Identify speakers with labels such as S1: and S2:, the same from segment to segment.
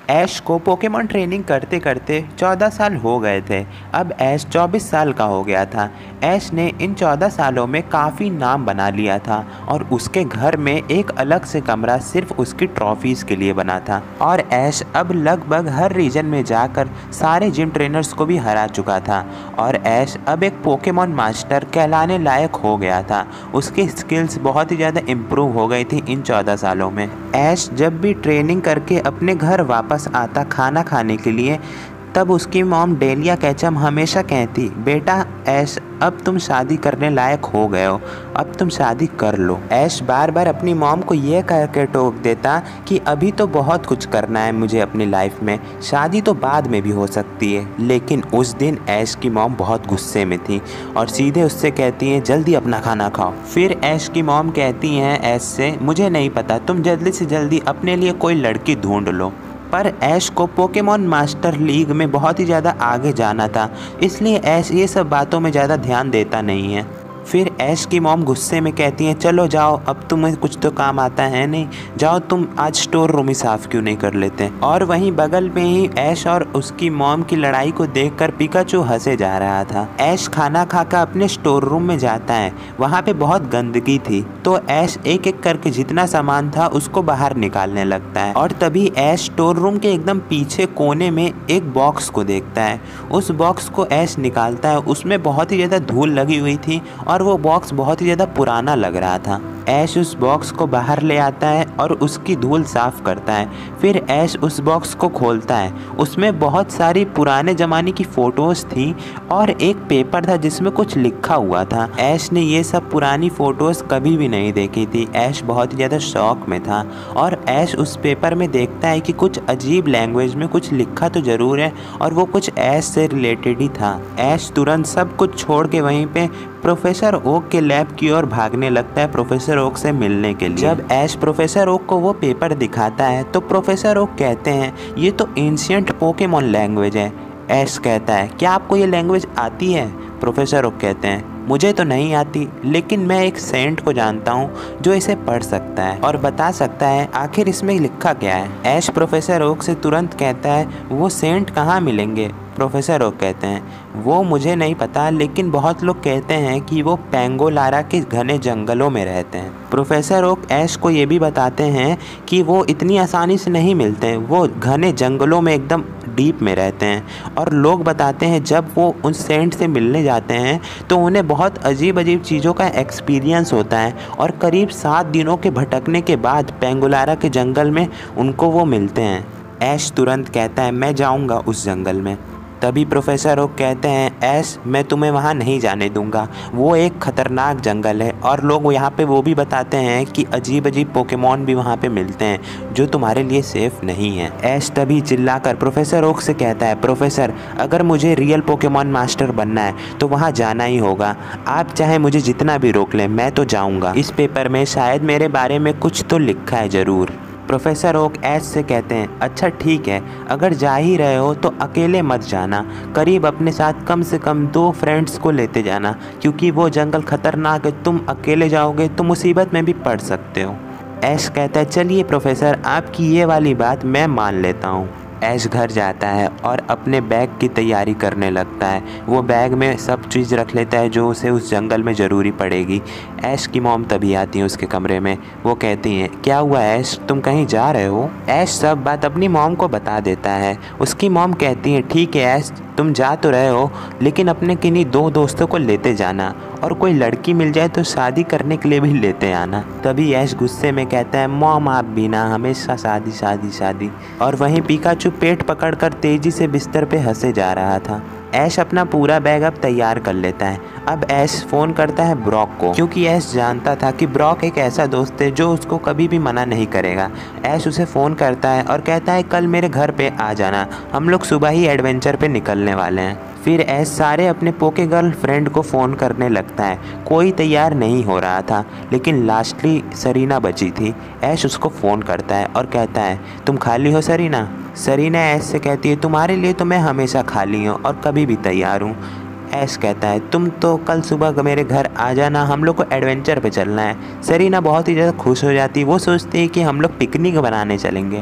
S1: ऐश को Pokemon training करते करते 14 साल हो गए थे। अब ऐश 24 साल का हो गया था। ऐश ने इन 14 सालों में काफ़ी नाम बना लिया था और उसके घर में एक अलग से कमरा सिर्फ उसकी ट्रॉफीज़ के लिए बना था। और ऐश अब लगभग हर रीजन में जाकर सारे जिम ट्रेनर्स को भी हरा चुका था और ऐश अब एक पोकेमॉन मास्टर कहलाने लायक हो गया था। उसकी स्किल्स बहुत ही ज़्यादा इम्प्रूव हो गई थी इन 14 सालों में। ऐश जब भी ट्रेनिंग करके अपने घर वापस आता खाना खाने के लिए, तब उसकी मॉम डेलिया कैचम हमेशा कहती, बेटा ऐश अब तुम शादी करने लायक हो गए हो, अब तुम शादी कर लो। ऐश बार बार अपनी मॉम को ये कह के टोक देता कि अभी तो बहुत कुछ करना है मुझे अपनी लाइफ में, शादी तो बाद में भी हो सकती है। लेकिन उस दिन ऐश की मॉम बहुत गुस्से में थी और सीधे उससे कहती हैं जल्दी अपना खाना खाओ। फिर ऐश की मॉम कहती हैं ऐश से, मुझे नहीं पता, तुम जल्दी से जल्दी अपने लिए कोई लड़की ढूंढ लो। पर ऐश को पोकेमॉन मास्टर लीग में बहुत ही ज़्यादा आगे जाना था, इसलिए ऐश ये सब बातों में ज़्यादा ध्यान देता नहीं है। फिर ऐश की मॉम गुस्से में कहती हैं चलो जाओ, अब तुम्हें कुछ तो काम आता है नहीं, जाओ तुम आज स्टोर रूम ही साफ़ क्यों नहीं कर लेते। और वहीं बगल में ही ऐश और उसकी मॉम की लड़ाई को देखकर पिकाचू हंसे जा रहा था। ऐश खाना खाकर अपने स्टोर रूम में जाता है, वहाँ पे बहुत गंदगी थी, तो ऐश एक एक करके जितना सामान था उसको बाहर निकालने लगता है। और तभी ऐश स्टोर रूम के एकदम पीछे कोने में एक बॉक्स को देखता है। उस बॉक्स को ऐश निकालता है, उसमें बहुत ही ज़्यादा धूल लगी हुई थी और वो बॉक्स बहुत ही ज़्यादा पुराना लग रहा था। ऐश उस बॉक्स को बाहर ले आता है और उसकी धूल साफ़ करता है। फिर ऐश उस बॉक्स को खोलता है, उसमें बहुत सारी पुराने ज़माने की फ़ोटोज़ थी और एक पेपर था जिसमें कुछ लिखा हुआ था। ऐश ने ये सब पुरानी फ़ोटोज़ कभी भी नहीं देखी थी। ऐश बहुत ही ज़्यादा शौक में था और ऐश उस पेपर में देखता है कि कुछ अजीब लैंग्वेज में कुछ लिखा तो ज़रूर है और वो कुछ ऐश से रिलेटेड ही था। ऐश तुरंत सब कुछ छोड़ के वहीं पे प्रोफेसर ओक के लैब की ओर भागने लगता है प्रोफेसर ओक से मिलने के लिए। जब ऐश प्रोफेसर ओक को वो पेपर दिखाता है तो प्रोफेसर ओक कहते हैं ये तो एंशिएंट पोकेमॉन लैंग्वेज है। ऐश कहता है क्या आपको ये लैंग्वेज आती है? प्रोफेसर ओक कहते हैं मुझे तो नहीं आती, लेकिन मैं एक सेंट को जानता हूँ जो इसे पढ़ सकता है और बता सकता है आखिर इसमें लिखा क्या है। ऐश प्रोफेसर ओक से तुरंत कहता है वो सेंट कहाँ मिलेंगे? प्रोफेसर ओक कहते हैं वो मुझे नहीं पता, लेकिन बहुत लोग कहते हैं कि वो पेंगोलारा के घने जंगलों में रहते हैं। प्रोफेसर ओक ऐश को ये भी बताते हैं कि वो इतनी आसानी से नहीं मिलते हैं, वो घने जंगलों में एकदम डीप में रहते हैं। और लोग बताते हैं जब वो उन सेंट से मिलने जाते हैं तो उन्हें बहुत अजीब अजीब चीज़ों का एक्सपीरियंस होता है और करीब 7 दिनों के भटकने के बाद पेंगोलारा के जंगल में उनको वो मिलते हैं। ऐश तुरंत कहता है मैं जाऊंगा उस जंगल में। तभी प्रोफेसर ओक कहते हैं ऐश मैं तुम्हें वहाँ नहीं जाने दूंगा, वो एक ख़तरनाक जंगल है और लोग यहाँ पे वो भी बताते हैं कि अजीब अजीब पोकेमॉन भी वहाँ पे मिलते हैं जो तुम्हारे लिए सेफ़ नहीं है। ऐश तभी चिल्लाकर प्रोफेसर ओक से कहता है प्रोफेसर अगर मुझे रियल पोकेमॉन मास्टर बनना है तो वहाँ जाना ही होगा, आप चाहे मुझे जितना भी रोक लें मैं तो जाऊँगा। इस पेपर में शायद मेरे बारे में कुछ तो लिखा है ज़रूर। प्रोफेसर ओक ऐश से कहते हैं अच्छा ठीक है, अगर जा ही रहे हो तो अकेले मत जाना, करीब अपने साथ कम से कम 2 फ्रेंड्स को लेते जाना, क्योंकि वो जंगल ख़तरनाक है, तुम अकेले जाओगे तो मुसीबत में भी पड़ सकते हो। ऐश कहता है चलिए प्रोफेसर आपकी ये वाली बात मैं मान लेता हूँ। ऐश घर जाता है और अपने बैग की तैयारी करने लगता है। वो बैग में सब चीज़ रख लेता है जो उसे उस जंगल में ज़रूरी पड़ेगी। ऐश की मॉम तभी आती है उसके कमरे में। वो कहती हैं क्या हुआ ऐश, तुम कहीं जा रहे हो? ऐश सब बात अपनी मॉम को बता देता है। उसकी मॉम कहती है ठीक है ऐश तुम जा तो रहे हो, लेकिन अपने किन्हीं 2 दोस्तों को लेते जाना और कोई लड़की मिल जाए तो शादी करने के लिए भी लेते आना। तभी ऐश गुस्से में कहता है मॉम आप भी ना हमेशा शादी शादी शादी। और वहीं पिकाचू पेट पकड़कर तेजी से बिस्तर पे हंसे जा रहा था। ऐश अपना पूरा बैग अब तैयार कर लेता है। अब ऐश फ़ोन करता है ब्रॉक को, क्योंकि ऐश जानता था कि ब्रॉक एक ऐसा दोस्त है जो उसको कभी भी मना नहीं करेगा। ऐश उसे फ़ोन करता है और कहता है कल मेरे घर पे आ जाना, हम लोग सुबह ही एडवेंचर पे निकलने वाले हैं। फिर ऐश सारे अपने पोके गर्ल फ्रेंड को फ़ोन करने लगता है। कोई तैयार नहीं हो रहा था, लेकिन लास्टली सरीना बची थी। ऐश उसको फ़ोन करता है और कहता है तुम खाली हो सरीना? सरीना ऐश से कहती है तुम्हारे लिए तो मैं हमेशा खाली हूँ और कभी भी तैयार हूँ। ऐश कहता है तुम तो कल सुबह मेरे घर आ जाना, हम लोग को एडवेंचर पे चलना है। सरीना बहुत ही ज़्यादा खुश हो जाती है, वो सोचती है कि हम लोग पिकनिक बनाने चलेंगे।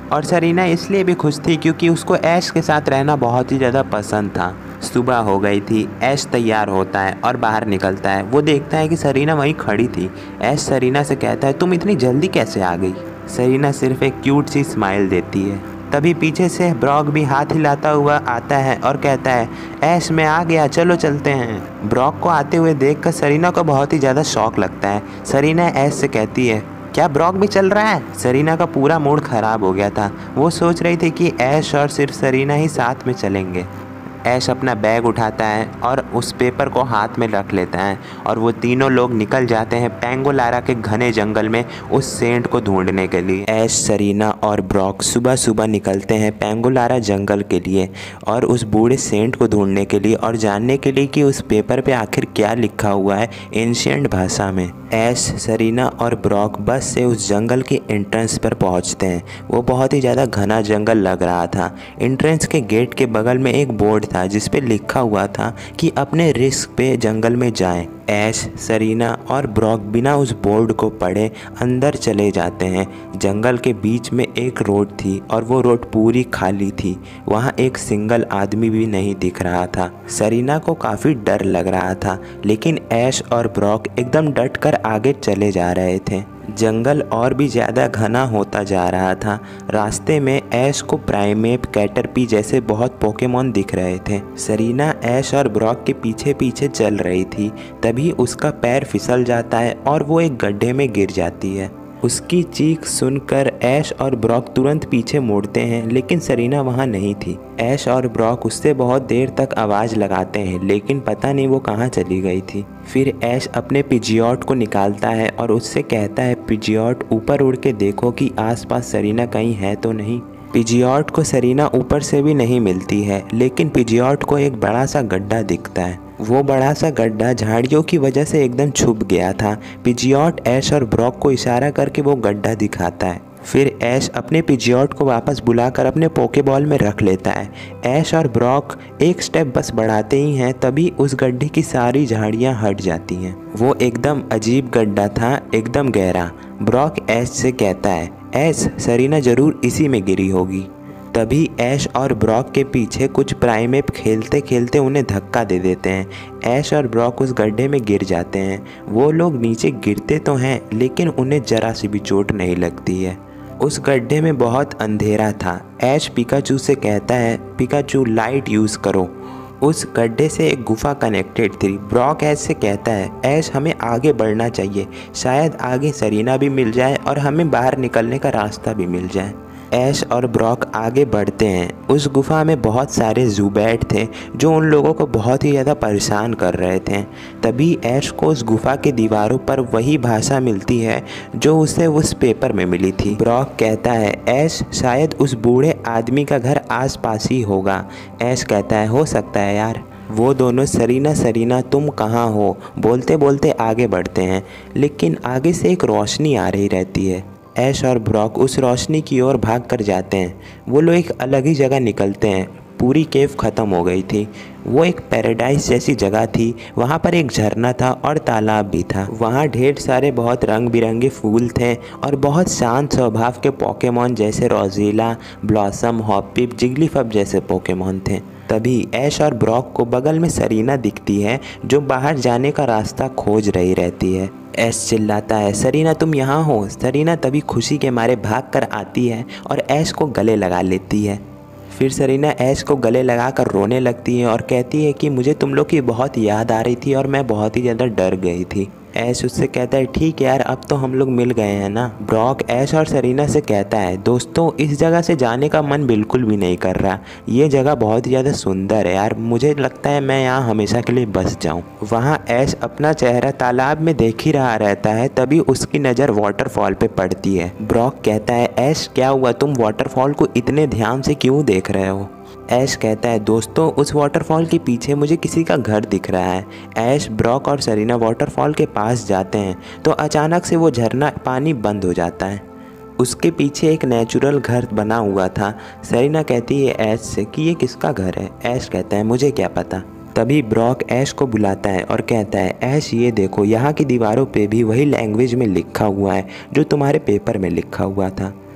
S1: और सरीना इसलिए भी खुश थी क्योंकि उसको ऐश के साथ रहना बहुत ही ज़्यादा पसंद था। सुबह हो गई थी। ऐश तैयार होता है और बाहर निकलता है। वो देखता है कि सरीना वहीं खड़ी थी। ऐश सरीना से कहता है, तुम इतनी जल्दी कैसे आ गई? सरीना सिर्फ एक क्यूट सी स्माइल देती है। तभी पीछे से ब्रॉक भी हाथ हिलाता हुआ आता है और कहता है, ऐश मैं आ गया, चलो चलते हैं। ब्रॉक को आते हुए देखकर सरीना को बहुत ही ज़्यादा शौक लगता है। सरीना ऐश से कहती है, क्या ब्रॉक भी चल रहा है? सरीना का पूरा मूड ख़राब हो गया था। वो सोच रही थी कि ऐश और सिर्फ सरीना ही साथ में चलेंगे। ऐश अपना बैग उठाता है और उस पेपर को हाथ में रख लेता है और वो तीनों लोग निकल जाते हैं पेंगोलारा के घने जंगल में उस सेंट को ढूंढने के लिए। ऐश, सरीना और ब्रॉक सुबह सुबह निकलते हैं पेंगोलारा जंगल के लिए और उस बूढ़े सेंट को ढूंढने के लिए और जानने के लिए कि उस पेपर पे आखिर क्या लिखा हुआ है एंशिएंट भाषा में। ऐश, सरीना और ब्रॉक बस से उस जंगल के एंट्रेंस पर पहुंचते हैं। वो बहुत ही ज़्यादा घना जंगल लग रहा था। एंट्रेंस के गेट के बगल में एक बोर्ड था जिस पे लिखा हुआ था कि अपने रिस्क पे जंगल में जाएं। ऐश, सरीना और ब्रॉक बिना उस बोर्ड को पढ़े अंदर चले जाते हैं। जंगल के बीच में एक रोड थी और वो रोड पूरी खाली थी। वहाँ एक सिंगल आदमी भी नहीं दिख रहा था। सरीना को काफ़ी डर लग रहा था, लेकिन ऐश और ब्रॉक एकदम डट कर आगे चले जा रहे थे। जंगल और भी ज़्यादा घना होता जा रहा था। रास्ते में ऐश को प्राइमेप, कैटरपी जैसे बहुत पोकेमॉन दिख रहे थे। सरीना ऐश और ब्रॉक के पीछे पीछे चल रही थी। तभी उसका पैर फिसल जाता है और वो एक गड्ढे में गिर जाती है। उसकी चीख सुनकर ऐश और ब्रॉक तुरंत पीछे मुड़ते हैं, लेकिन सरीना वहाँ नहीं थी। ऐश और ब्रॉक उससे बहुत देर तक आवाज़ लगाते हैं, लेकिन पता नहीं वो कहाँ चली गई थी। फिर ऐश अपने पिजियॉट को निकालता है और उससे कहता है, पिजियॉट ऊपर उड़ के देखो कि आसपास सरीना कहीं है तो नहीं। पिजियॉट को सरीना ऊपर से भी नहीं मिलती है, लेकिन पिजियॉट को एक बड़ा सा गड्ढा दिखता है। वो बड़ा सा गड्ढा झाड़ियों की वजह से एकदम छुप गया था। पिजियॉट ऐश और ब्रॉक को इशारा करके वो गड्ढा दिखाता है। फिर ऐश अपने पिजियॉट को वापस बुलाकर अपने पोकेबॉल में रख लेता है। ऐश और ब्रॉक एक स्टेप बस बढ़ाते ही हैं, तभी उस गड्ढे की सारी झाड़ियाँ हट जाती हैं। वो एकदम अजीब गड्ढा था, एकदम गहरा। ब्रॉक ऐश से कहता है, ऐश, सरीना ज़रूर इसी में गिरी होगी। तभी ऐश और ब्रॉक के पीछे कुछ प्राइमेप खेलते खेलते उन्हें धक्का दे देते हैं। ऐश और ब्रॉक उस गड्ढे में गिर जाते हैं। वो लोग नीचे गिरते तो हैं, लेकिन उन्हें जरा सी भी चोट नहीं लगती है। उस गड्ढे में बहुत अंधेरा था। ऐश पिकाचू से कहता है, पिकाचू लाइट यूज़ करो। उस गड्ढे से एक गुफा कनेक्टेड थी। ब्रॉक ऐश से कहता है, ऐश हमें आगे बढ़ना चाहिए, शायद आगे सरीना भी मिल जाए और हमें बाहर निकलने का रास्ता भी मिल जाए। ऐश और ब्रॉक आगे बढ़ते हैं। उस गुफा में बहुत सारे ज़ुबैट थे जो उन लोगों को बहुत ही ज़्यादा परेशान कर रहे थे। तभी ऐश को उस गुफा के दीवारों पर वही भाषा मिलती है जो उसे उस पेपर में मिली थी। ब्रॉक कहता है, ऐश शायद उस बूढ़े आदमी का घर आसपास ही होगा। ऐश कहता है, हो सकता है यार। वो दोनों सरीना सरीना तुम कहाँ हो बोलते बोलते आगे बढ़ते हैं, लेकिन आगे से एक रोशनी आ रही रहती है। ऐश और ब्रॉक उस रोशनी की ओर भाग कर जाते हैं। वो लोग एक अलग ही जगह निकलते हैं। पूरी केव ख़त्म हो गई थी। वो एक पैराडाइज जैसी जगह थी। वहाँ पर एक झरना था और तालाब भी था। वहाँ ढेर सारे बहुत रंग बिरंगे फूल थे और बहुत शांत स्वभाव के पोकेमॉन जैसे रोज़ीला, ब्लॉसम, हॉपपिप, जिगलीफब जैसे पोकेमॉन थे। तभी ऐश और ब्रॉक को बगल में सरीना दिखती है जो बाहर जाने का रास्ता खोज रही रहती है। ऐश चिल्लाता है, सरीना तुम यहाँ हो। सरीना तभी खुशी के मारे भाग कर आती है और ऐश को गले लगा लेती है। फिर सरीना ऐश को गले लगाकर रोने लगती है और कहती है कि मुझे तुम लोग की बहुत याद आ रही थी और मैं बहुत ही ज़्यादा डर गई थी। ऐश उससे कहता है, ठीक है यार, अब तो हम लोग मिल गए हैं ना। ब्रॉक ऐश और सरीना से कहता है, दोस्तों इस जगह से जाने का मन बिल्कुल भी नहीं कर रहा। ये जगह बहुत ही ज़्यादा सुंदर है यार, मुझे लगता है मैं यहाँ हमेशा के लिए बस जाऊँ। वहाँ ऐश अपना चेहरा तालाब में देख ही रहा रहता है। तभी उसकी नज़र वाटरफॉल पे पड़ती है। ब्रॉक कहता है, ऐश क्या हुआ, तुम वाटरफॉल को इतने ध्यान से क्यों देख रहे हो? ऐश कहता है, दोस्तों उस वाटरफॉल के पीछे मुझे किसी का घर दिख रहा है। ऐश, ब्रॉक और सरीना वाटरफॉल के पास जाते हैं तो अचानक से वो झरना पानी बंद हो जाता है। उसके पीछे एक नेचुरल घर बना हुआ था। सरीना कहती है ऐश से कि ये किसका घर है? ऐश कहता है, मुझे क्या पता। तभी ब्रॉक ऐश को बुलाता है और कहता है, ऐश ये देखो, यहाँ की दीवारों पे भी वही लैंग्वेज में लिखा हुआ है जो तुम्हारे पेपर में लिखा हुआ था।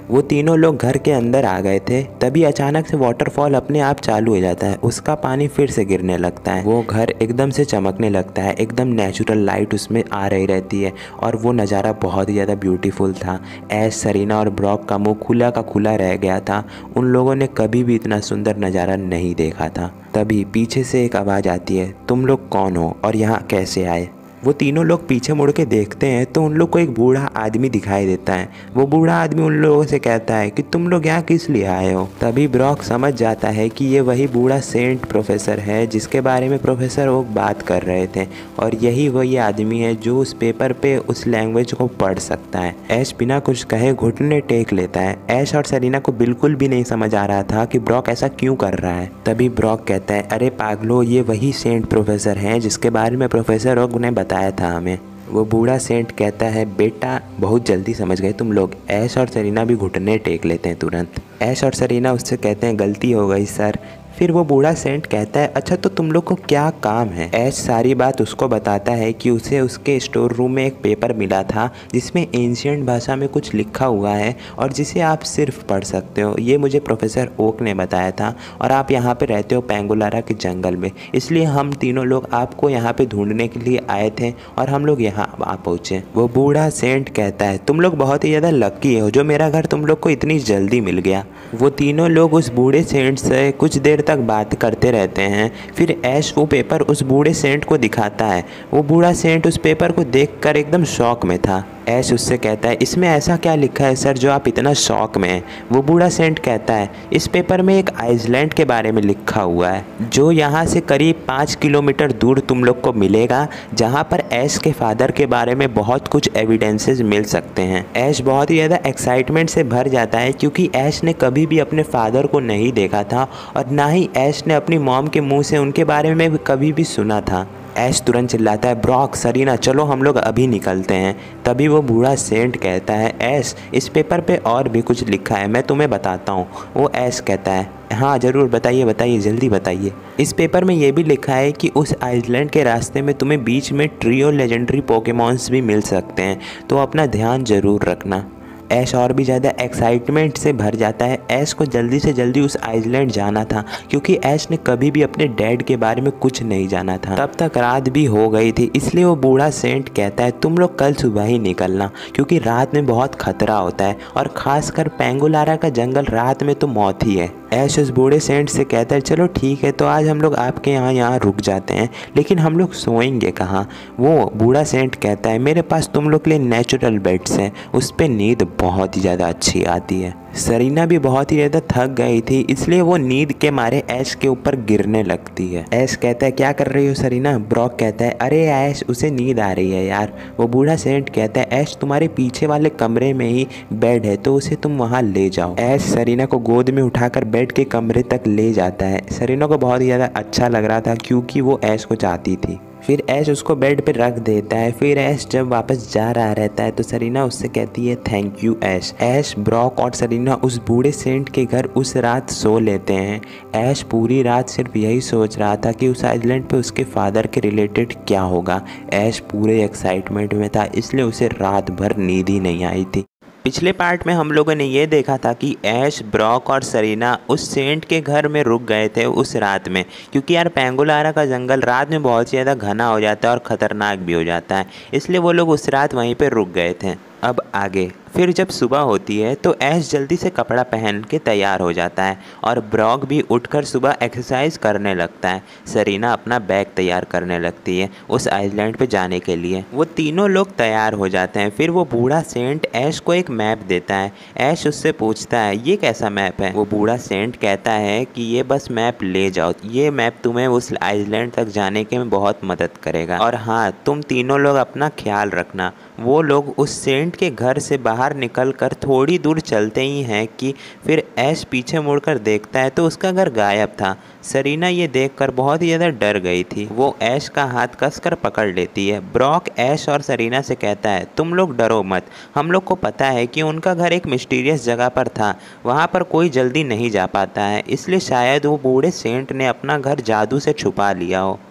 S1: वो तीनों लोग घर के अंदर आ गए थे, तभी अचानक से वाटरफॉल अपने आप चालू हो जाता है। उसका पानी फिर से गिरने लगता है। वो घर एकदम से चमकने लगता है, एकदम नेचुरल लाइट उसमें आ रही रहती है और वो नज़ारा बहुत ही ज़्यादा ब्यूटीफुल था। ऐश, सरीना और ब्रॉक का मुंह खुला का खुला रह गया था। उन लोगों ने कभी भी इतना सुंदर नज़ारा नहीं देखा था। तभी पीछे से एक आवाज़ आती है, तुम लोग कौन हो और यहाँ कैसे आए? वो तीनों लोग पीछे मुड़ के देखते हैं तो उन लोग को एक बूढ़ा आदमी दिखाई देता है। वो बूढ़ा आदमी उन लोगों से कहता है कि तुम लोग यहाँ किस लिए आए हो? तभी ब्रॉक समझ जाता है कि ये वही बूढ़ा सेंट प्रोफेसर है जिसके बारे में प्रोफेसर ओक बात कर रहे थे, और यही वही आदमी है जो उस पेपर पे उस लैंग्वेज को पढ़ सकता है। ऐश बिना कुछ कहे घुटने टेक लेता है। ऐश और सरीना को बिल्कुल भी नहीं समझ आ रहा था कि ब्रॉक ऐसा क्यों कर रहा है। तभी ब्रॉक कहता है, अरे पागलो, ये वही सेंट प्रोफेसर हैं जिसके बारे में प्रोफेसर ओक ने बताया था हमें। वो बूढ़ा सेंट कहता है, बेटा बहुत जल्दी समझ गए तुम लोग। ऐश और सरीना भी घुटने टेक लेते हैं तुरंत। ऐश और सरीना उससे कहते हैं, गलती हो गई सर। फिर वो बूढ़ा सेंट कहता है, अच्छा तो तुम लोग को क्या काम है? ऐश सारी बात उसको बताता है कि उसे उसके स्टोर रूम में एक पेपर मिला था जिसमें एंशिएंट भाषा में कुछ लिखा हुआ है और जिसे आप सिर्फ पढ़ सकते हो। ये मुझे प्रोफेसर ओक ने बताया था और आप यहाँ पे रहते हो पेंगोलारा के जंगल में, इसलिए हम तीनों लोग आपको यहाँ पे ढूंढने के लिए आए थे और हम लोग यहाँ आ पहुँचे। वो बूढ़ा सेंट कहता है, तुम लोग बहुत ही ज़्यादा लकी हो जो मेरा घर तुम लोग को इतनी जल्दी मिल गया। वो तीनों लोग उस बूढ़े सेंट से कुछ देर तक बात करते रहते हैं। फिर ऐश वो पेपर उस बूढ़े सेंट को दिखाता है। वो बूढ़ा सेंट उस पेपर को देखकर एकदम शॉक में था। ऐश उससे कहता है, इसमें ऐसा क्या लिखा है सर जो आप इतना शॉक में हैं? वो बूढ़ा सेंट कहता है, इस पेपर में एक आइसलैंड के बारे में लिखा हुआ है जो यहाँ से करीब 5 किलोमीटर दूर तुम लोग को मिलेगा, जहाँ पर ऐश के फादर के बारे में बहुत कुछ एविडेंसेस मिल सकते हैं। ऐश बहुत ही ज़्यादा एक्साइटमेंट से भर जाता है क्योंकि ऐश ने कभी भी अपने फादर को नहीं देखा था और ना ही ऐश ने अपनी मॉम के मुँह से उनके बारे में कभी भी सुना था। ऐश तुरंत चिल्लाता है, ब्रॉक, सरीना, चलो हम लोग अभी निकलते हैं। तभी वो बूढ़ा सेंट कहता है, ऐश इस पेपर पे और भी कुछ लिखा है, मैं तुम्हें बताता हूँ। वो ऐश कहता है, हाँ ज़रूर बताइए बताइए, जल्दी बताइए। इस पेपर में ये भी लिखा है कि उस आइसलैंड के रास्ते में तुम्हें बीच में ट्रियो लेजेंडरी पोकेमॉन्स भी मिल सकते हैं, तो अपना ध्यान ज़रूर रखना। ऐश और भी ज़्यादा एक्साइटमेंट से भर जाता है। ऐश को जल्दी से जल्दी उस आइसलैंड जाना था क्योंकि ऐश ने कभी भी अपने डैड के बारे में कुछ नहीं जाना था। तब तक रात भी हो गई थी, इसलिए वो बूढ़ा सेंट कहता है, तुम लोग कल सुबह ही निकलना क्योंकि रात में बहुत खतरा होता है और ख़ासकर पेंगोलारा का जंगल रात में तो मौत ही है। ऐश उस बूढ़े सेंट से कहता है, चलो ठीक है, तो आज हम लोग आपके यहाँ रुक जाते हैं, लेकिन हम लोग सोएंगे कहाँ? वो बूढ़ा सेंट कहता है, मेरे पास तुम लोग के लिए नेचुरल बेड्स हैं, उस पर नींद बहुत ही ज़्यादा अच्छी आती है। सरीना भी बहुत ही ज़्यादा थक गई थी, इसलिए वो नींद के मारे ऐश के ऊपर गिरने लगती है। ऐश कहता है, क्या कर रही हो सरीना? ब्रॉक कहता है, अरे ऐश उसे नींद आ रही है यार। वो बूढ़ा सेंट कहता है, ऐश तुम्हारे पीछे वाले कमरे में ही बेड है, तो उसे तुम वहाँ ले जाओ। ऐश सरीना को गोद में उठाकर बेड के कमरे तक ले जाता है। सरीना को बहुत ही ज़्यादा अच्छा लग रहा था क्योंकि वो ऐश को चाहती थी। फिर ऐश उसको बेड पे रख देता है। फिर ऐश जब वापस जा रहा रहता है तो सरीना उससे कहती है, thank you Ash. Ash, Brock और सरीना उस बूढ़े सेंट के घर उस रात सो लेते हैं। ऐश पूरी रात सिर्फ यही सोच रहा था कि उस आइलैंड पे उसके फादर के रिलेटेड क्या होगा। ऐश पूरे एक्साइटमेंट में था, इसलिए उसे रात भर नींद ही नहीं आई थी। पिछले पार्ट में हम लोगों ने ये देखा था कि ऐश, ब्रॉक और सरीना उस सेंट के घर में रुक गए थे उस रात में, क्योंकि यार पेंगोलारा का जंगल रात में बहुत ज़्यादा घना हो जाता है और ख़तरनाक भी हो जाता है, इसलिए वो लोग उस रात वहीं पे रुक गए थे। अब आगे फिर जब सुबह होती है तो ऐश जल्दी से कपड़ा पहन के तैयार हो जाता है और ब्रॉक भी उठकर सुबह एक्सरसाइज करने लगता है। सरीना अपना बैग तैयार करने लगती है उस आइलैंड पे जाने के लिए। वो तीनों लोग तैयार हो जाते हैं। फिर वो बूढ़ा सेंट ऐश को एक मैप देता है। ऐश उससे पूछता है, ये कैसा मैप है? वो बूढ़ा सेंट कहता है कि ये बस मैप ले जाओ, ये मैप तुम्हें उस आइलैंड तक जाने के में बहुत मदद करेगा, और हाँ तुम तीनों लोग अपना ख्याल रखना। वो लोग उस सेंट के घर से बाहर निकलकर थोड़ी दूर चलते ही हैं कि फिर ऐश पीछे मुड़कर देखता है तो उसका घर गायब था। सरीना ये देखकर बहुत ही ज़्यादा डर गई थी। वो ऐश का हाथ कसकर पकड़ लेती है। ब्रॉक ऐश और सरीना से कहता है, तुम लोग डरो मत, हम लोग को पता है कि उनका घर एक मिस्टीरियस जगह पर था, वहाँ पर कोई जल्दी नहीं जा पाता है, इसलिए शायद वो बूढ़े सेंट ने अपना घर जादू से छुपा लिया हो।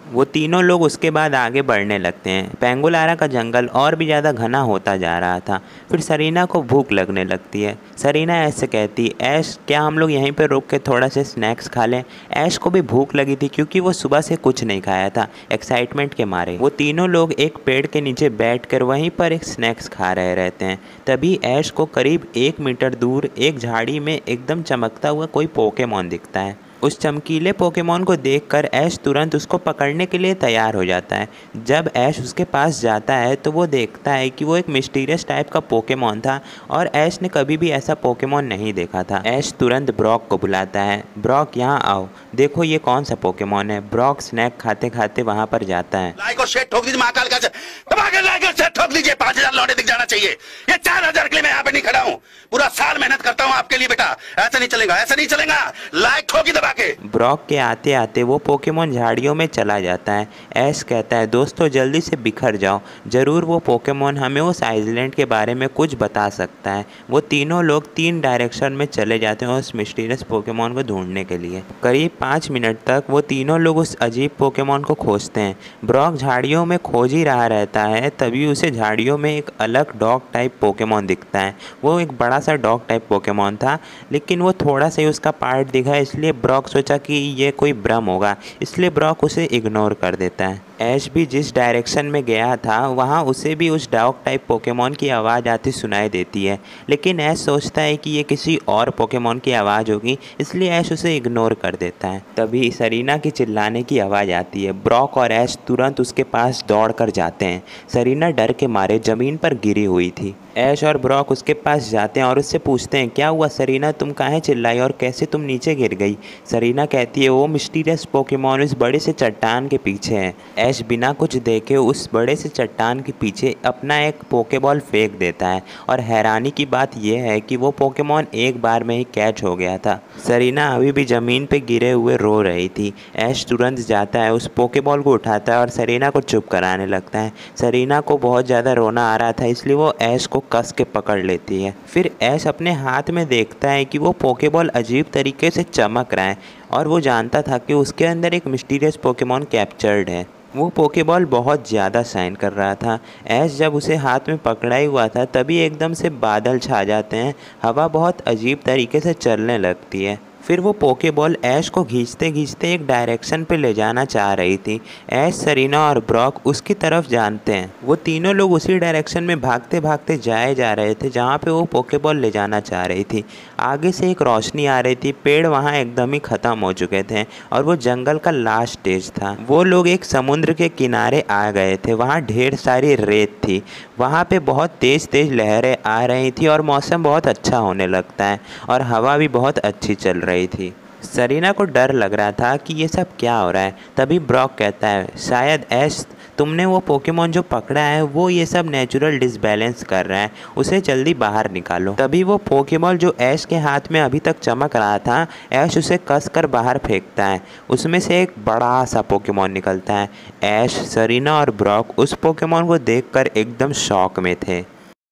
S1: वो तीनों लोग उसके बाद आगे बढ़ने लगते हैं। पेंगोलारा का जंगल और भी ज़्यादा घना होता जा रहा था। फिर सरीना को भूख लगने लगती है। सरीना ऐश से कहती, ऐश क्या हम लोग यहीं पर रुक के थोड़ा से स्नैक्स खा लें। ऐश को भी भूख लगी थी क्योंकि वो सुबह से कुछ नहीं खाया था एक्साइटमेंट के मारे। वो तीनों लोग एक पेड़ के नीचे बैठकर वहीं पर एक स्नैक्स खा रहे रहते हैं। तभी ऐश को करीब 1 मीटर दूर एक झाड़ी में एकदम चमकता हुआ कोई पोकेमॉन दिखता है। उस चमकीले पोकेमॉन को देखकर ऐश तुरंत उसको पकड़ने के लिए तैयार हो जाता है। जब ऐश उसके पास जाता है तो वो देखता है कि वो एक मिस्टीरियस टाइप का पोकेमॉन था और ऐश ने कभी भी ऐसा पोकेमॉन नहीं देखा था। ऐश तुरंत ब्रॉक को बुलाता है, ब्रॉक यहाँ आओ, देखो ये कौन सा पोकेमॉन है। ब्रॉक स्नैक खाते खाते वहाँ पर जाता है।
S2: लाइक और शेयर ठोक दीजिए, महाकाल का लाइक और शेयर ठोक दीजिए, 5000 लौटे दिख जाना चाहिए। ये 4000 के लिए मैं यहाँ पे नहीं खड़ा हूँ, पूरा साल मेहनत करता हूँ आपके लिए बेटा, ऐसा नहीं चलेगा, ऐसा नहीं चलेगा। लाइक ठोकी दबा के।
S1: ब्रॉक के आते आते वो पोकेमॉन झाड़ियों में चला जाता है। ऐश कहता है, दोस्तों जल्दी से बिखर जाओ, ज़रूर वो पोकेमॉन हमें उस आइलैंड के बारे में कुछ बता सकता है। वो तीनों लोग 3 डायरेक्शन में चले जाते हैं उस मिस्टीरियस पोकेमॉन को ढूंढने के लिए। करीब 5 मिनट तक वो तीनों लोग उस अजीब पोकेमॉन को खोजते हैं। ब्रॉक झाड़ियों में खोज ही रहा रहता है, तभी उसे झाड़ियों में एक अलग डॉग टाइप पोकेमॉन दिखता है। वो एक बड़ा सा डॉग टाइप पोकेमॉन था, लेकिन वो थोड़ा सा ही उसका पार्ट दिखा, इसलिए ब्रॉक सोचा कि ये कोई भ्रम होगा, इसलिए ब्रॉक उसे इग्नोर कर देता है। ऐश भी जिस डायरेक्शन में गया था वहाँ उसे भी उस डॉग टाइप पोकेमॉन की आवाज़ आती सुनाई देती है, लेकिन ऐश सोचता है कि ये किसी और पोकेमॉन की आवाज़ होगी, इसलिए ऐश उसे इग्नोर कर देता है। तभी सरीना की चिल्लाने की आवाज़ आती है। ब्रॉक और ऐश तुरंत उसके पास दौड़ कर जाते हैं। सरीना डर के मारे ज़मीन पर गिरी हुई थी। ऐश और ब्रॉक उसके पास जाते हैं और उससे पूछते हैं, क्या हुआ सरीना, तुम काहे चिल्लाई और कैसे तुम नीचे गिर गई। सरीना कहती है, वो मिस्टीरियस पोकेमॉन उस बड़े से चट्टान के पीछे है। ऐश बिना कुछ देखे उस बड़े से चट्टान के पीछे अपना एक पोकेबॉल फेंक देता है और हैरानी की बात यह है कि वो पोकेमॉन एक बार में ही कैच हो गया था। सरीना अभी भी ज़मीन पे गिरे हुए रो रही थी। ऐश तुरंत जाता है, उस पोकेबॉल को उठाता है और सरीना को चुप कराने लगता है। सरीना को बहुत ज़्यादा रोना आ रहा था, इसलिए वो ऐश को कस के पकड़ लेती है। फिर ऐश अपने हाथ में देखता है कि वो पोकेबॉल अजीब तरीके से चमक रहा है और वो जानता था कि उसके अंदर एक मिस्टीरियस पोकेमॉन कैप्चर्ड है। वो पोकेबॉल बहुत ज़्यादा शाइन कर रहा था। ऐश जब उसे हाथ में पकड़ा ही हुआ था तभी एकदम से बादल छा जाते हैं, हवा बहुत अजीब तरीके से चलने लगती है। फिर वो पोकेबॉल ऐश को खींचते खींचते एक डायरेक्शन पे ले जाना चाह रही थी। ऐश, सरीना और ब्रॉक उसकी तरफ जानते हैं। वो तीनों लोग उसी डायरेक्शन में भागते भागते जाए जा रहे थे जहाँ पे वो पोकेबॉल ले जाना चाह रही थी। आगे से एक रोशनी आ रही थी, पेड़ वहाँ एकदम ही ख़त्म हो चुके थे और वो जंगल का लास्ट स्टेज था। वो लोग एक समुद्र के किनारे आ गए थे, वहाँ ढेर सारी रेत थी। वहाँ पे बहुत तेज़ तेज़ लहरें आ रही थी और मौसम बहुत अच्छा होने लगता है और हवा भी बहुत अच्छी चल रही थी। सरीना को डर लग रहा था कि ये सब क्या हो रहा है। तभी ब्रॉक कहता है, शायद ऐश तुमने वो पोकेमॉन जो पकड़ा है वो ये सब नेचुरल डिसबैलेंस कर रहा है, उसे जल्दी बाहर निकालो। तभी वो पोकेमॉन जो ऐश के हाथ में अभी तक चमक रहा था, ऐश उसे कस कर बाहर फेंकता है। उसमें से एक बड़ा सा पोकेमॉन निकलता है। ऐश, सरीना और ब्रॉक उस पोकेमॉन को देखकर एकदम शॉक में थे।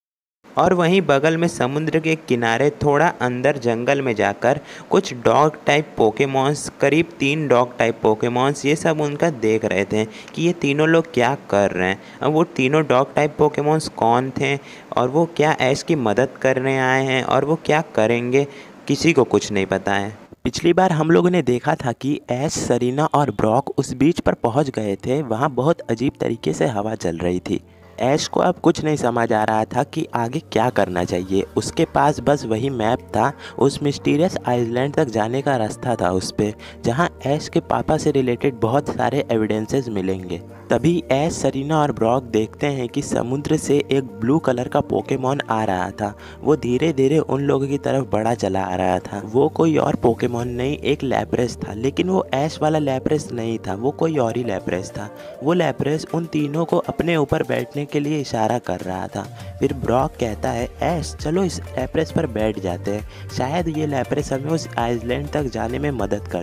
S1: और वहीं बगल में समुद्र के किनारे थोड़ा अंदर जंगल में जाकर कुछ डॉग टाइप पोकेमॉन्स, करीब 3 डॉग टाइप पोकेमॉन्स, ये सब उनका देख रहे थे कि ये तीनों लोग क्या कर रहे हैं। अब वो तीनों डॉग टाइप पोकेमॉन्स कौन थे और वो क्या ऐश की मदद करने आए हैं और वो क्या करेंगे, किसी को कुछ नहीं पता है। पिछली बार हम लोगों ने देखा था कि ऐश, सरीना और ब्रॉक उस बीच पर पहुंच गए थे। वहां बहुत अजीब तरीके से हवा चल रही थी। ऐश को अब कुछ नहीं समझ आ रहा था कि आगे क्या करना चाहिए। उसके पास बस वही मैप था, उस मिस्टीरियस आइलैंड तक जाने का रास्ता था उस पे, जहाँ ऐश के पापा से रिलेटेड बहुत सारे एविडेंसेस मिलेंगे। तभी ऐश, सरीना और ब्रॉक देखते हैं कि समुद्र से एक ब्लू कलर का पोकेमॉन आ रहा था। वो धीरे धीरे उन लोगों की तरफ बढ़ा चला आ रहा था। वो कोई और पोकेमॉन नहीं, एक लैप्रेस था, लेकिन वो ऐश वाला लैप्रेस नहीं था, वो कोई और ही लैप्रेस था। वो लैप्रेस उन तीनों को अपने ऊपर बैठने के लिए इशारा कर रहा था। फिर ब्रॉक कहता है, ऐश चलो इस लैप्रेस पर बैठ जाते हैं, शायद ये लैप्रेस हमें उस आइलैंड तक जाने में मदद कर दे।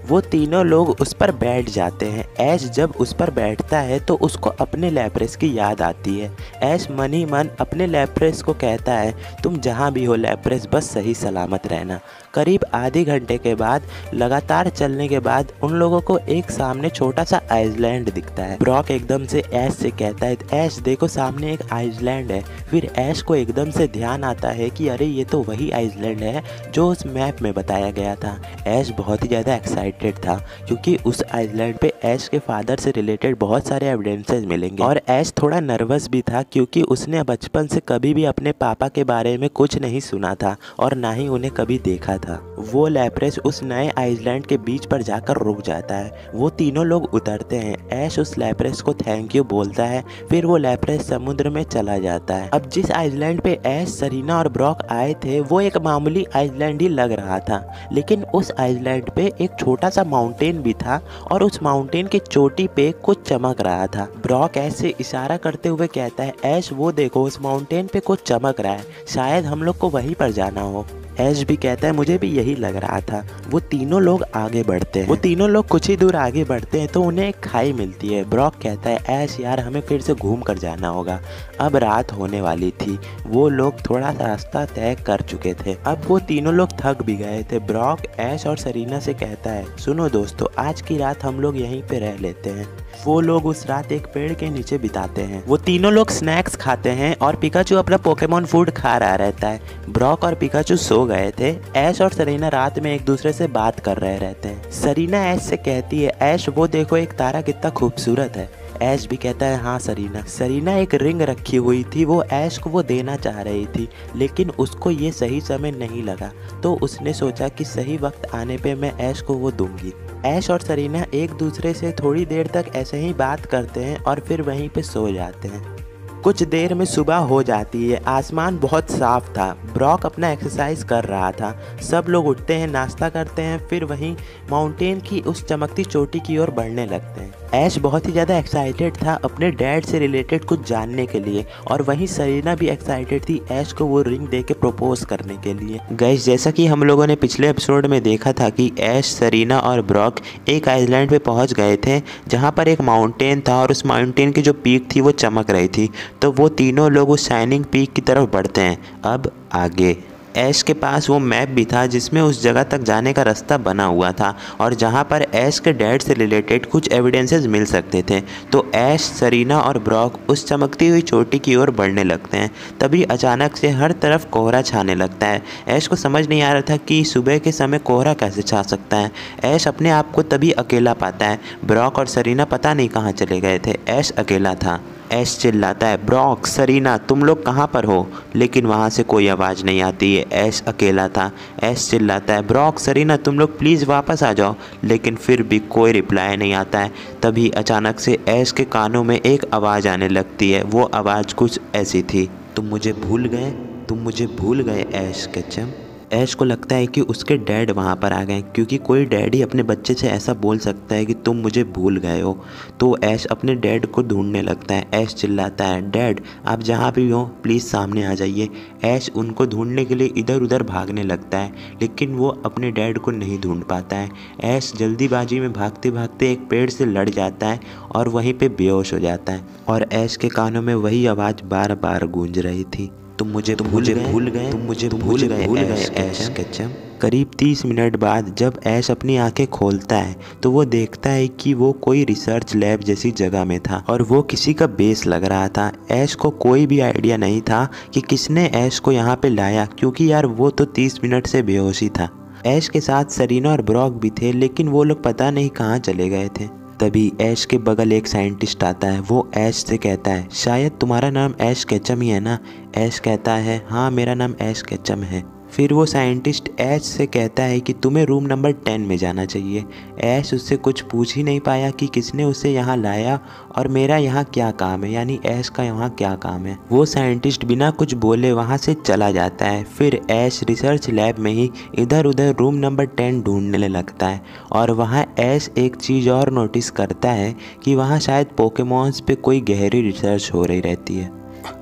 S1: वो तीनों लोग उस पर बैठ जाते हैं। ऐश जब उस पर बैठता है तो उसको अपने लैप्रेस की याद आती है। ऐश मन ही मन अपने लैप्रेस को कहता है, तुम जहाँ भी हो लैप्रेस, बस सही सलामत रहना। करीब आधे घंटे के बाद लगातार चलने के बाद उन लोगों को एक सामने छोटा सा आइसलैंड दिखता है। ब्रॉक एकदम से ऐश से कहता है, ऐश देखो सामने एक आइसलैंड है। फिर ऐश को एकदम से ध्यान आता है कि अरे ये तो वही आइसलैंड है जो उस मैप में बताया गया था। ऐश बहुत ही ज़्यादा एक्साइटेड था क्योंकि उस आइसलैंड पे ऐश के फादर से रिलेटेड बहुत सारे एविडेंसेस मिलेंगे। और ऐश थोड़ा नर्वस भी था क्योंकि उसने बचपन से कभी भी अपने पापा के बारे में कुछ नहीं सुना था और ना ही उन्हें कभी देखा था। वो लैप्रेस उस नए आइसलैंड के बीच पर जाकर रुक जाता है। वो तीनों लोग उतरते हैं। ऐश उस लैप्रेस को थैंक यू बोलता है। फिर वो लैप्रेस समुद्र में चला जाता है। अब जिस आइसलैंड पे ऐश, सरीना और ब्रॉक आए थे वो एक मामूली आइसलैंड ही लग रहा था, लेकिन उस आइसलैंड पे एक छोटा सा माउंटेन भी था और उस माउंटेन की चोटी पे कुछ चमक रहा था। ब्रॉक ऐश से इशारा करते हुए कहता है, ऐश वो देखो उस माउंटेन पे कुछ चमक रहा है, शायद हम लोग को वहीं पर जाना हो। ऐश भी कहता है मुझे भी यही लग रहा था। वो तीनों लोग आगे बढ़ते हैं। वो तीनों लोग कुछ ही दूर आगे बढ़ते हैं तो उन्हें एक खाई मिलती है। ब्रॉक कहता है, ऐश यार हमें फिर से घूम कर जाना होगा। अब रात होने वाली थी। वो लोग थोड़ा रास्ता तय कर चुके थे। अब वो तीनों लोग थक भी गए थे। ब्रॉक ऐश और सरीना से कहता है, सुनो दोस्तों, आज की रात हम लोग यहीं पे रह लेते हैं। वो लोग उस रात एक पेड़ के नीचे बिताते हैं। वो तीनों लोग स्नैक्स खाते हैं और पिकाचू अपना पोकेमॉन फूड खा रहा रहता है। ब्रॉक और पिकाचू सो गए थे। ऐश और सरीना रात में एक दूसरे से बात कर रहे रहते हैं। सरीना ऐश से कहती है, ऐश वो देखो एक तारा कितना खूबसूरत है। ऐश भी कहता है, हाँ सरीना। सरीना एक रिंग रखी हुई थी, वो ऐश को वो देना चाह रही थी, लेकिन उसको ये सही समय नहीं लगा, तो उसने सोचा कि सही वक्त आने पे मैं ऐश को वो दूंगी। ऐश और सरीना एक दूसरे से थोड़ी देर तक ऐसे ही बात करते हैं और फिर वहीं पे सो जाते हैं। कुछ देर में सुबह हो जाती है। आसमान बहुत साफ था। ब्रॉक अपना एक्सरसाइज कर रहा था। सब लोग उठते हैं, नाश्ता करते हैं, फिर वहीं माउंटेन की उस चमकती चोटी की ओर बढ़ने लगते हैं। ऐश बहुत ही ज़्यादा एक्साइटेड था अपने डैड से रिलेटेड कुछ जानने के लिए और वहीं सरीना भी एक्साइटेड थी ऐश को वो रिंग दे के प्रपोज करने के लिए। गाइस, जैसा कि हम लोगों ने पिछले एपिसोड में देखा था कि ऐश, सरीना और ब्रॉक एक आइसलैंड पे पहुंच गए थे जहां पर एक माउंटेन था और उस माउंटेन की जो पीक थी वो चमक रही थी। तो वो तीनों लोग उस शाइनिंग पीक की तरफ बढ़ते हैं। अब आगे ऐश के पास वो मैप भी था जिसमें उस जगह तक जाने का रास्ता बना हुआ था और जहां पर ऐश के डैड से रिलेटेड कुछ एविडेंसेस मिल सकते थे। तो ऐश, सरीना और ब्रॉक उस चमकती हुई चोटी की ओर बढ़ने लगते हैं। तभी अचानक से हर तरफ कोहरा छाने लगता है। ऐश को समझ नहीं आ रहा था कि सुबह के समय कोहरा कैसे छा सकता है। ऐश अपने आप को तभी अकेला पाता है। ब्रॉक और सरीना पता नहीं कहाँ चले गए थे। ऐश अकेला था। ऐश चिल्लाता है, ब्रॉक, सरीना, तुम लोग कहाँ पर हो? लेकिन वहाँ से कोई आवाज़ नहीं आती है। ऐश अकेला था। ऐश चिल्लाता है, ब्रॉक, सरीना, तुम लोग प्लीज़ वापस आ जाओ। लेकिन फिर भी कोई रिप्लाई नहीं आता है। तभी अचानक से ऐश के कानों में एक आवाज़ आने लगती है। वो आवाज़ कुछ ऐसी थी, तुम मुझे भूल गए, तुम मुझे भूल गए ऐश केचम। ऐश को लगता है कि उसके डैड वहाँ पर आ गए, क्योंकि कोई डैड ही अपने बच्चे से ऐसा बोल सकता है कि तुम मुझे भूल गए हो। तो ऐश अपने डैड को ढूंढने लगता है। ऐश चिल्लाता है, डैड आप जहाँ भी हो प्लीज़ सामने आ जाइए। ऐश उनको ढूंढने के लिए इधर उधर भागने लगता है, लेकिन वो अपने डैड को नहीं ढूंढ पाता है। ऐश जल्दीबाजी में भागते भागते एक पेड़ से लड़ जाता है और वहीं पर बेहोश हो जाता है। और ऐश के कानों में वही आवाज़ बार बार गूंज रही थी, तुम मुझे भूल गए, तुम मुझे भूल गए ऐश केचम। करीब 30 मिनट बाद जब ऐश अपनी आंखें खोलता है तो वो देखता है कि वो कोई रिसर्च लैब जैसी जगह में था और वो किसी का बेस लग रहा था। ऐश को कोई भी आइडिया नहीं था कि किसने ऐश को यहाँ पे लाया, क्योंकि यार वो तो 30 मिनट से बेहोश ही था। ऐश के साथ सरीना और ब्रॉक भी थे, लेकिन वो लोग पता नहीं कहाँ चले गए थे। तभी ऐश के बगल एक साइंटिस्ट आता है। वो ऐश से कहता है, शायद तुम्हारा नाम ऐश केचम ही है ना? ऐश कहता है, हाँ मेरा नाम ऐश केचम है। फिर वो साइंटिस्ट ऐश से कहता है कि तुम्हें रूम नंबर 10 में जाना चाहिए। ऐश उससे कुछ पूछ ही नहीं पाया कि किसने उसे यहाँ लाया और मेरा यहाँ क्या काम है, यानी ऐश का यहाँ क्या काम है। वो साइंटिस्ट बिना कुछ बोले वहाँ से चला जाता है। फिर ऐश रिसर्च लैब में ही इधर उधर रूम नंबर 10 ढूंढने लगता है और वहाँ ऐश एक चीज़ और नोटिस करता है कि वहाँ शायद पोकेमॉन्स पे कोई गहरी रिसर्च हो रही रहती है।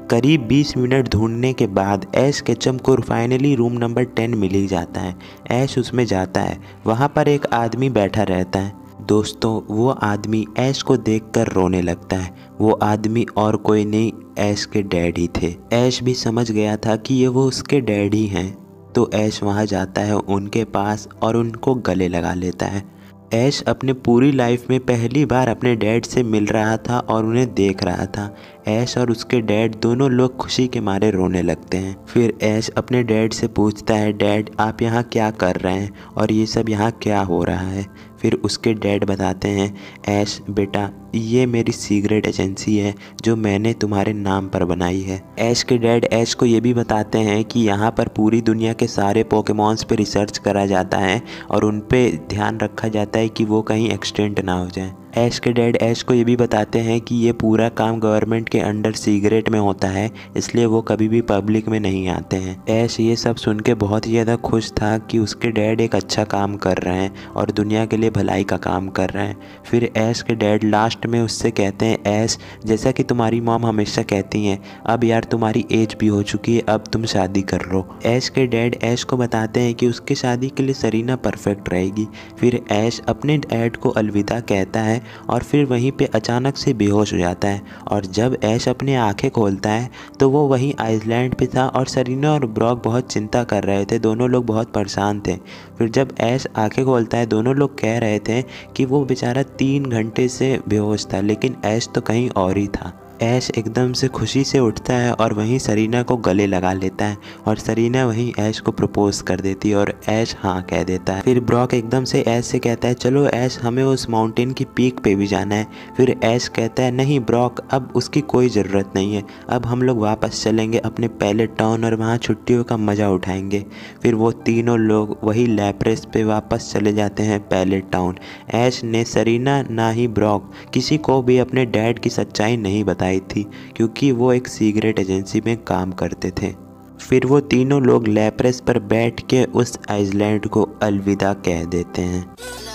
S1: करीब 20 मिनट ढूंढने के बाद ऐश केचम को फाइनली रूम नंबर 10 मिल ही जाता है। ऐश उसमें जाता है, वहाँ पर एक आदमी बैठा रहता है। दोस्तों, वो आदमी ऐश को देखकर रोने लगता है। वो आदमी और कोई नहीं, ऐश के डैड ही थे। ऐश भी समझ गया था कि ये वो उसके डैड ही हैं, तो ऐश वहाँ जाता है उनके पास और उनको गले लगा लेता है। ऐश अपने पूरी लाइफ में पहली बार अपने डैड से मिल रहा था और उन्हें देख रहा था। ऐश और उसके डैड दोनों लोग खुशी के मारे रोने लगते हैं। फिर ऐश अपने डैड से पूछता है, डैड आप यहाँ क्या कर रहे हैं और ये सब यहाँ क्या हो रहा है। फिर उसके डैड बताते हैं, ऐश बेटा ये मेरी सीक्रेट एजेंसी है जो मैंने तुम्हारे नाम पर बनाई है। ऐश के डैड ऐश को ये भी बताते हैं कि यहाँ पर पूरी दुनिया के सारे पोकेमॉन्स पे रिसर्च करा जाता है और उन पे ध्यान रखा जाता है कि वो कहीं एक्सटेंट ना हो जाए। ऐश के डैड ऐश को ये भी बताते हैं कि ये पूरा काम गवर्नमेंट के अंडर सीक्रेट में होता है, इसलिए वो कभी भी पब्लिक में नहीं आते हैं। ऐश ये सब सुन के बहुत ही ज़्यादा खुश था कि उसके डैड एक अच्छा काम कर रहे हैं और दुनिया के लिए भलाई का काम कर रहे हैं। फिर ऐश के डैड लास्ट में उससे कहते हैं, ऐश जैसा कि तुम्हारी मॉम हमेशा कहती हैं, अब यार तुम्हारी एज भी हो चुकी है, अब तुम शादी कर लो। ऐश के डैड ऐश को बताते हैं कि उसकी शादी के लिए सरीना परफेक्ट रहेगी। फिर ऐश अपने डैड को अलविदा कहता है और फिर वहीं पे अचानक से बेहोश हो जाता है। और जब ऐश अपनी आंखें खोलता है तो वो वहीं आइसलैंड पे था और सरीना और ब्रॉक बहुत चिंता कर रहे थे, दोनों लोग बहुत परेशान थे। फिर जब ऐश आंखें खोलता है, दोनों लोग कह रहे थे कि वो बेचारा 3 घंटे से बेहोश था, लेकिन ऐश तो कहीं और ही था। ऐश एकदम से खुशी से उठता है और वहीं सरीना को गले लगा लेता है और सरीना वहीं ऐश को प्रपोज कर देती है और ऐश हाँ कह देता है। फिर ब्रॉक एकदम से ऐश से कहता है, चलो ऐश हमें उस माउंटेन की पीक पे भी जाना है। फिर ऐश कहता है, नहीं ब्रॉक अब उसकी कोई ज़रूरत नहीं है, अब हम लोग वापस चलेंगे अपने पैलेट टाउन और वहाँ छुट्टियों का मज़ा उठाएंगे। फिर वो तीनों लोग वही लैप्रेस पे वापस चले जाते हैं पैलेट टाउन। ऐश ने सरीना ना ही ब्रॉक किसी को भी अपने डैड की सच्चाई नहीं बताई थी, क्योंकि वो एक सीक्रेट एजेंसी में काम करते थे। फिर वो तीनों लोग लैप्रेस पर बैठ के उस आइसलैंड को अलविदा कह देते हैं।